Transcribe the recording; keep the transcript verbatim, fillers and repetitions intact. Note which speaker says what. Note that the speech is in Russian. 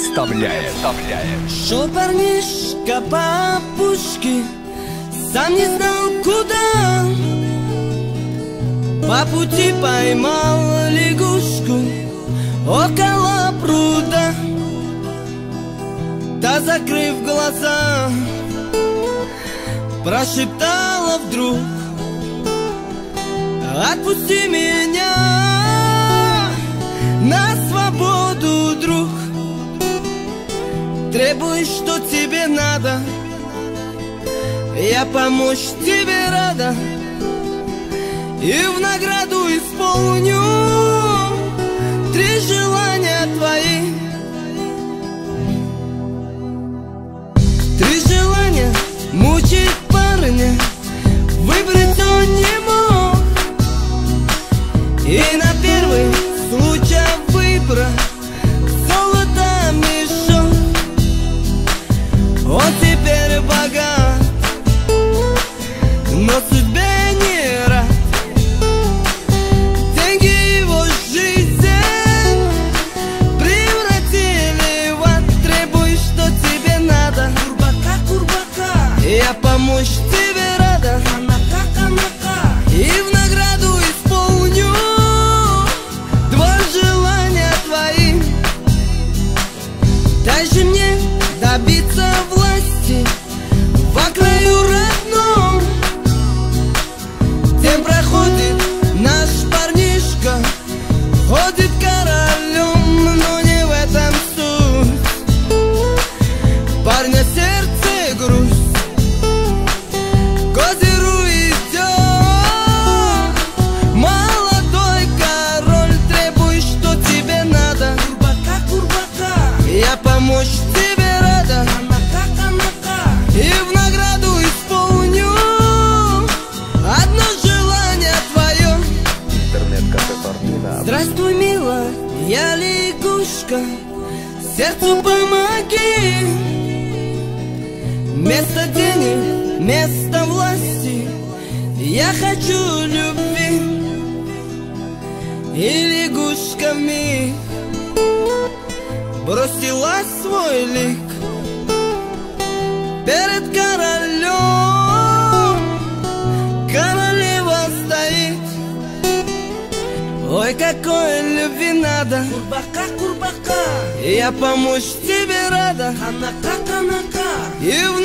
Speaker 1: представляет, представляет.
Speaker 2: Шел парнишка по опушке, сам не знал куда. По пути поймал лягушку около пруда. Та, закрыв глаза, прошептала вдруг: отпусти меня на свободу, друг. Требуй, что тебе надо, я помочь тебе рада, и в награду исполню три желания твои. Три желания мучить парня, выбрать он не мог, и на первый случай выбора золото мешок. Он теперь богат, но судьбе не рад. Деньги его жизнь превратили в ад. Требуй, что тебе надо, курбака, курбака, я помочь тебе рада, анака, анака, и в награду исполню два желания твои. Дай же мне добиться власти во краю родном. Тем проходит наш парнишка, ходит королем, но не в этом суть. Парня сердце грусть, к озеру идет молодой король. Требуй, что тебе надо, курбака, курбака, я помочь тебе рада, анака, анака, и в награду исполню одно желание твое.
Speaker 1: Интернет-кафе Фортуна.
Speaker 2: Здравствуй, мила, я лягушка, сердцу помоги. Вместо денег, вместо власти я хочу любви. И лягушка вмиг бросила свой лик перед королем. Королева стоит: ой, какой любви надо, курбака, курбака, я помочь тебе рада, анака, анака, и в